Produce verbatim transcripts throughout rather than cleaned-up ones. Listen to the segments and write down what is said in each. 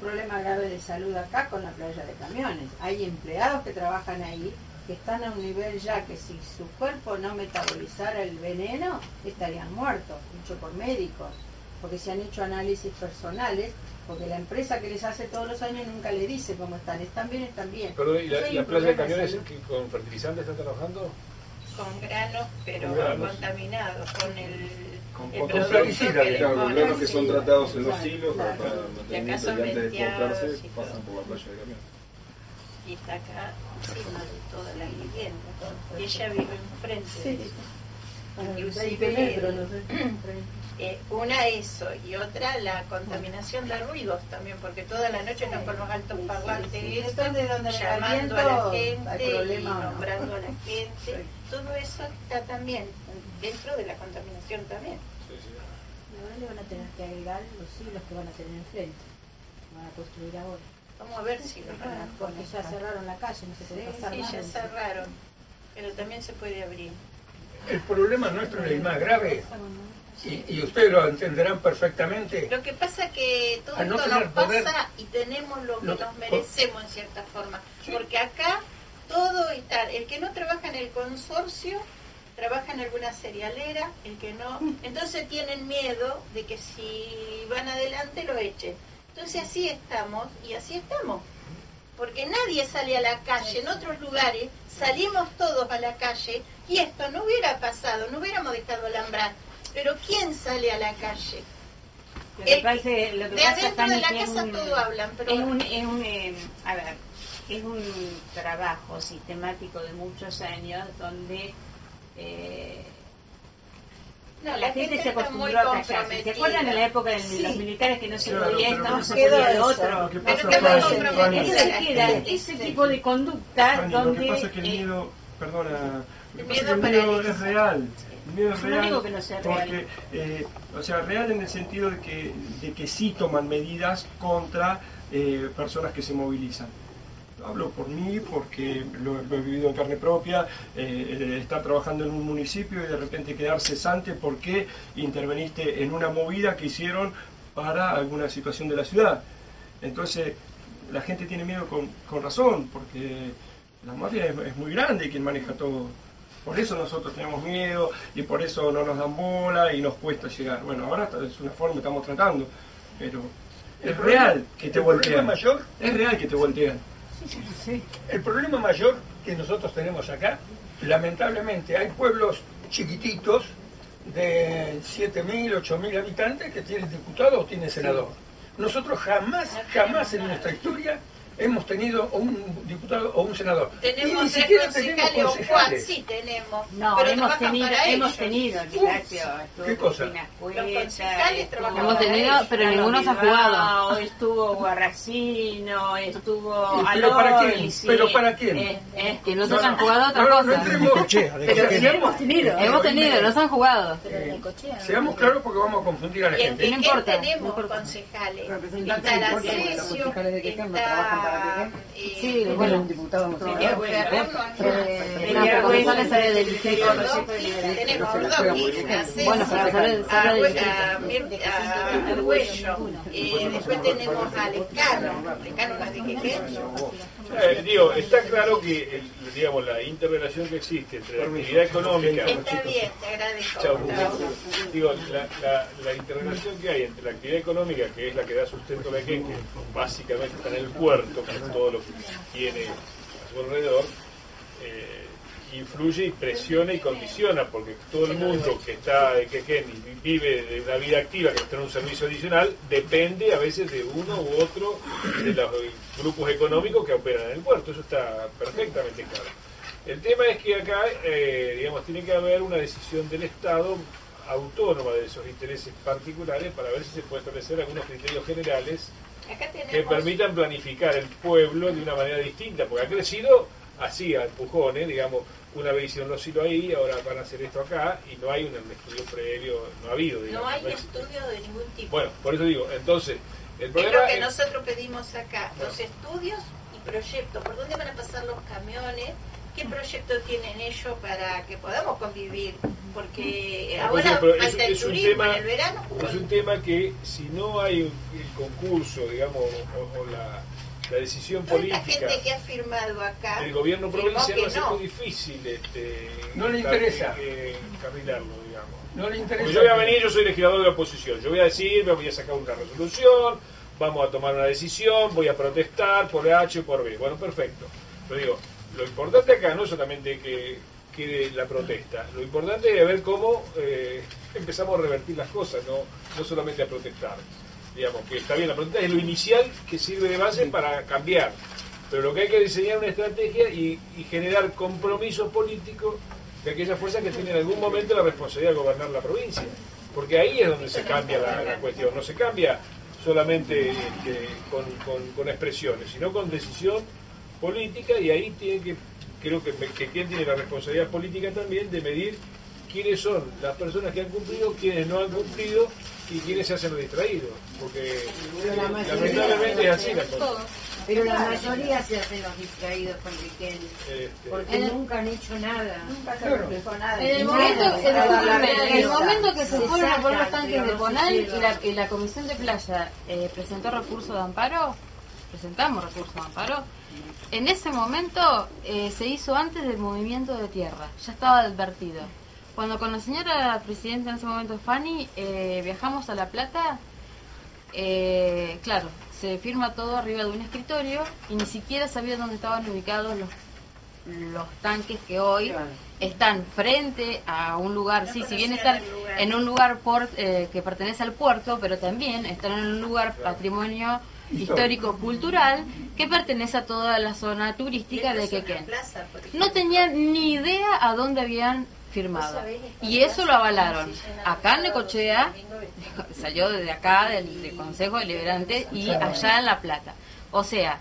problema grave de salud acá con la playa de camiones. Hay empleados que trabajan ahí que están a un nivel ya que si su cuerpo no metabolizara el veneno, estarían muertos, dicho por médicos, porque se han hecho análisis personales, porque la empresa que les hace todos los años nunca le dice cómo están, están bien, están bien. Perdón, ¿y la, la playa de camiones que con fertilizantes está trabajando? Con granos, pero con granos. Contaminados, con el... Con, el con plaguicidas, claro, con granos que son tratados en los silos claro, para mantenimiento y antes de exportarse sí, pasan por la playa de camiones. Y está acá encima de toda la vivienda, y ella vive enfrente. Sí. Inclusive, metro, no sé. eh, una eso, y otra la contaminación de ruidos también, porque toda la noche están con los altos parlantes, sí, sí, sí. Esto, de donde llamando a la gente y nombrando a la gente, todo eso está también dentro de la contaminación también. Sí, sí. Ahora le van a tener que agregar los silos que van a tener enfrente, van a construir ahora. Vamos a ver si lo van a porque ya cerraron la calle, no se puede sí, pasar sí, nada. ya cerraron, pero también se puede abrir. El problema nuestro es el más grave, y, y ustedes lo entenderán perfectamente. Lo que pasa es que todo no esto nos pasa poder, y tenemos lo que no, nos merecemos en cierta forma, sí. Porque acá todo está, el que no trabaja en el consorcio, trabaja en alguna cerealera, el que no, entonces tienen miedo de que si van adelante lo echen. Entonces así estamos, y así estamos. Porque nadie sale a la calle, en otros lugares salimos todos a la calle y esto no hubiera pasado, no hubiéramos dejado alambrar. Pero ¿quién sale a la calle? Lo que El, pasa, lo que de pasa adentro de la es casa un, todo hablan, pero es un, es un eh, a ver, es un trabajo sistemático de muchos años donde eh, no, la, la gente, gente se acostumbró a callarse. ¿Se acuerdan de la época de sí. los militares que no se claro, podía esto, no se quedó podía eso. lo otro? Lo que pasa Pero es que se queda ese tipo de conducta Fanny, donde... lo que pasa es que el miedo, eh, perdona, el miedo, miedo, el miedo es real. El miedo es Yo real. no digo que no sea real. Porque, eh, o sea, real en el sentido de que, de que sí toman medidas contra eh, personas que se movilizan. Hablo por mí porque lo, lo he vivido en carne propia, eh, estar trabajando en un municipio y de repente quedar cesante porque interveniste en una movida que hicieron para alguna situación de la ciudad. Entonces, la gente tiene miedo con, con razón, porque la mafia es, es muy grande quien maneja todo. Por eso nosotros tenemos miedo y por eso no nos dan bola y nos cuesta llegar. Bueno, ahora es una forma que estamos tratando, pero es real que te voltean. Mayor, es real que te voltean. Sí. El problema mayor que nosotros tenemos acá, lamentablemente, hay pueblos chiquititos de siete mil, ocho mil habitantes que tienen diputado o tienen senador. Nosotros jamás, jamás en nuestra historia hemos tenido un diputado o un senador. Tenemos y ni siquiera tenemos concejales. concejales. Sí, tenemos. No, pero hemos tenido, hemos ellos. tenido, Ignacio. ¿Qué cosa? Los concejales trabajan Hemos tenido, pero ninguno se ha jugado. Estuvo Guarracino, estuvo Sí, ¿pero para quién? Alois, ¿Pero para quién? Eh, eh, Que no se No, han no. jugado otra No, no, cosa. no entremos. pero sí hemos tenido. Hemos tenido, no se han jugado. Seamos claros porque vamos a confundir a la Y en gente. Quequén No importa, tenemos no importa. concejales. Representantes Está la importan, porque los Cesio, concejales de Quequén no trabajan para Quequén. eh, Sí, Bueno, bueno. un diputado no Sería trabaja. bueno, Eh, No, pero porque sale sale del distrito. tenemos a Ordóñez, a Cesio, Bueno, pero sale- sale a del Hue- distrito. a Mir- a Argüello, eh, después tenemos a Lescano, Lescano no es de Quequén. Eh, digo, está claro que el, digamos, la interrelación que existe entre la actividad económica. Está bien, te agradezco. Chau. Chau. Digo, la, la, la interrelación que hay entre la actividad económica, que es la que da sustento a la que básicamente está en el puerto, que es todo lo que tiene a su alrededor, eh, influye y presiona y condiciona, porque todo el mundo que está en Quequén y vive de una vida activa, que está en un servicio adicional, depende a veces de uno u otro de los grupos económicos que operan en el puerto. Eso está perfectamente claro. El tema es que acá, eh, digamos, tiene que haber una decisión del Estado autónoma de esos intereses particulares para ver si se puede establecer algunos criterios generales Acá que tenemos permitan planificar el pueblo de una manera distinta, porque ha crecido así, a empujones, digamos, una vez hicieron los hilos ahí, ahora van a hacer esto acá, y no hay un estudio previo, no ha habido, digamos. no hay no existe. estudio de ningún tipo. Bueno, por eso digo, entonces, el Es problema lo que es- nosotros pedimos acá, los estudios y proyectos, por dónde van a pasar los camiones, qué proyecto tienen ellos para que podamos convivir porque Ah, ahora pero es, falta el es un turismo tema, en el verano. es un tema que si no hay un- el concurso, digamos, o, o la, la decisión Toda esta política gente que ha firmado acá, del gobierno firmó provincial que va a ser no. muy difícil este, No le encar- interesa. eh, encarrilarlo, digamos. No le interesa. Porque yo voy a venir, yo soy legislador de la oposición, yo voy a decir, me voy a sacar una resolución, vamos a tomar una decisión, voy a protestar por H o por B. Bueno, perfecto. Pero digo, lo importante acá no es solamente que quede la protesta, lo importante es ver cómo eh, empezamos a revertir las cosas, no, no solamente a protestar. Digamos, que está bien, la protesta es lo inicial que sirve de base para cambiar, pero lo que hay que diseñar una estrategia y, y generar compromisos políticos de aquellas fuerzas que tienen en algún momento la responsabilidad de gobernar la provincia, porque ahí es donde se cambia la, la cuestión, no se cambia solamente este, con, con, con expresiones, sino con decisión política, y ahí tiene que, creo que, que quien tiene la responsabilidad política también de medir quiénes son las personas que han cumplido, quiénes no han cumplido y quiénes se hacen los distraídos, porque Pero la mayoría- lamentablemente es así la cosa. Pero la mayoría se hacen los distraídos con Riquelme, Este, porque En el- nunca han hecho nada. Nunca se Claro. reflejó nada. En el Nada, momento, en el, nada, la en el vergüenza. momento que se Se fueron a poner los sacan, tanques pero de no Ponal se y llevan. la, y la Comisión de Playa eh, presentó recurso de amparo, presentamos recurso de amparo, en ese momento eh, se hizo antes del movimiento de tierra, ya estaba advertido. Cuando con la señora presidenta en ese momento, Fanny, eh, viajamos a La Plata, eh, claro, se firma todo arriba de un escritorio y ni siquiera sabía dónde estaban ubicados los, los tanques que hoy Claro. están frente a un lugar, No sí, si bien conocían están el lugar. en un lugar por, eh, que pertenece al puerto, pero también están en un lugar patrimonio histórico-cultural que pertenece a toda la zona turística de Esto es una Quequén. plaza, por ejemplo. No tenían ni idea a dónde habían firmado. Y eso lo avalaron. Acá en Necochea, salió desde acá, del, del Consejo Deliberante, y allá en La Plata. O sea,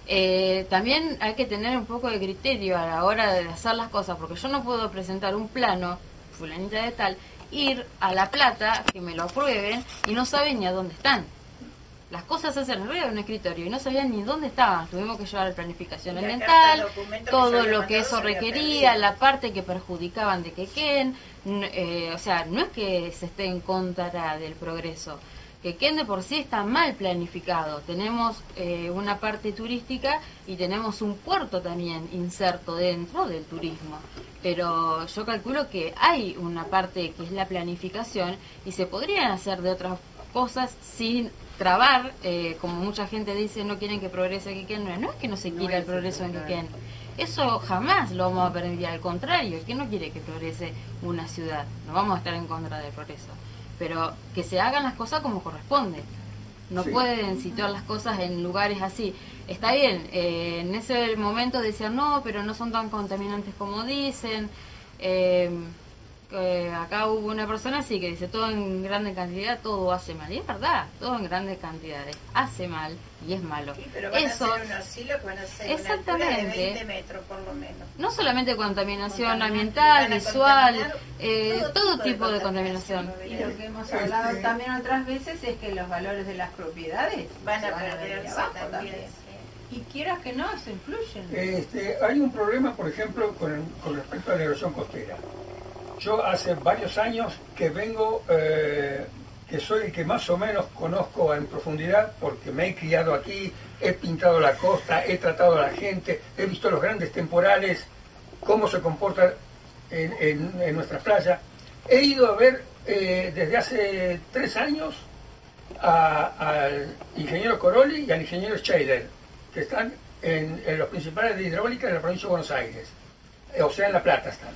eh, también hay que tener un poco de criterio a la hora de hacer las cosas, porque yo no puedo presentar un plano, fulanita de tal, ir a La Plata, que me lo aprueben, y no saben ni a dónde están. Las cosas se hacen arriba de un escritorio y no sabían ni dónde estaban. Tuvimos que llevar planificación Y la ambiental, carta de documento que todo yo había lo que mandado eso se había requería, perdido. la parte que perjudicaban de Quequén. n- eh, o sea, no es que se esté en contra del progreso. Quequén de por sí está mal planificado. Tenemos eh, una parte turística y tenemos un puerto también inserto dentro del turismo. Pero yo calculo que hay una parte que es la planificación y se podrían hacer de otras cosas sin trabar, eh, como mucha gente dice, no quieren que progrese Quequén. No, no es que no se quiera el progreso en Quequén. Eso jamás lo vamos a permitir, al contrario, ¿quién no quiere que progrese una ciudad? No vamos a estar en contra del progreso, pero que se hagan las cosas como corresponde. No Sí. pueden situar las cosas en lugares así. Está bien, eh, en ese momento decían, no, pero no son tan contaminantes como dicen. Eh, eh, acá hubo una persona así que dice, todo en grande cantidad, todo hace mal. Y es verdad, todo en grandes cantidades hace mal y es malo. Sí, pero van Eso, a ser unos silos que van a ser una altura de exactamente. veinte metros por lo menos. no solamente contaminación Contaminar, ambiental, van a visual, contaminar eh, todo todo tipo de tipo de contaminación, contaminación. Y lo que hemos hablado Este- también otras veces es que los valores de las propiedades Van se a van a perderse venir abajo también. también. sí. Y quieras que no, eso influye. Este, hay un problema, por ejemplo, con, con respecto a la erosión costera. Yo hace varios años que vengo, eh, que soy el que más o menos conozco en profundidad, porque me he criado aquí, he pintado la costa, he tratado a la gente, he visto los grandes temporales, cómo se comportan en, en, en nuestras playas. He ido a ver eh, desde hace tres años a- al ingeniero Coroli y al ingeniero Scheider, que están en, en los principales de hidráulica de la provincia de Buenos Aires, eh, o sea, en La Plata están.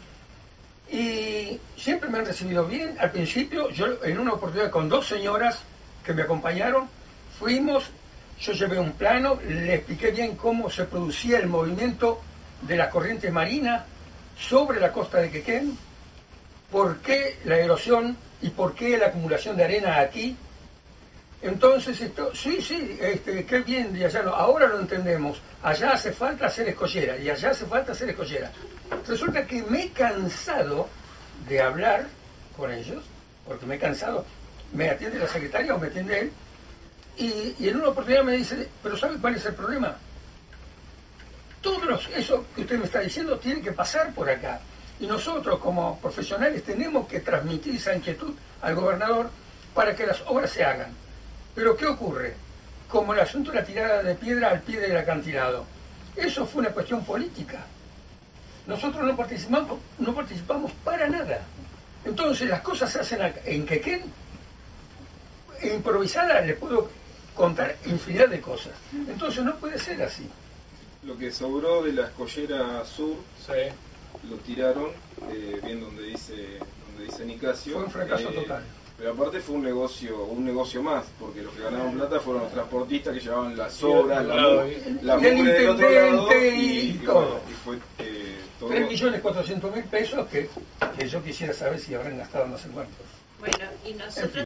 Y siempre me han recibido bien. Al principio, yo en una oportunidad con dos señoras que me acompañaron, fuimos, yo llevé un plano, le expliqué bien cómo se producía el movimiento de las corrientes marinas sobre la costa de Quequén, por qué la erosión y por qué la acumulación de arena aquí. Entonces, esto, sí, sí, este, qué bien, y allá no, ahora lo entendemos. Allá hace falta hacer escollera, y allá hace falta hacer escollera. Resulta que me he cansado de hablar con ellos, porque me he cansado, me atiende la secretaria o me atiende él, y, y en una oportunidad me dice, pero ¿sabe cuál es el problema? Todo los, eso que usted me está diciendo tiene que pasar por acá. Y nosotros como profesionales tenemos que transmitir esa inquietud al gobernador para que las obras se hagan. Pero ¿qué ocurre? Como el asunto de la tirada de piedra al pie del acantilado. Eso fue una cuestión política. Nosotros no participamos, no participamos para nada. Entonces las cosas se hacen en Quequén, improvisada, les puedo contar infinidad de cosas. Entonces no puede ser así. Lo que sobró de la escollera sur, Sí. lo tiraron, eh, bien donde dice donde dice Nicasio. Fue un fracaso eh, total. Pero aparte fue un negocio un negocio más, porque los que ganaron plata fueron los transportistas que llevaban las obras, la, Claro, la y el mugre del otro lado, intendente y, y y todo. bueno, y fue eh, todo. tres millones cuatrocientos mil pesos que, que yo quisiera saber si habrán gastado en los muertos. Bueno, y nosotros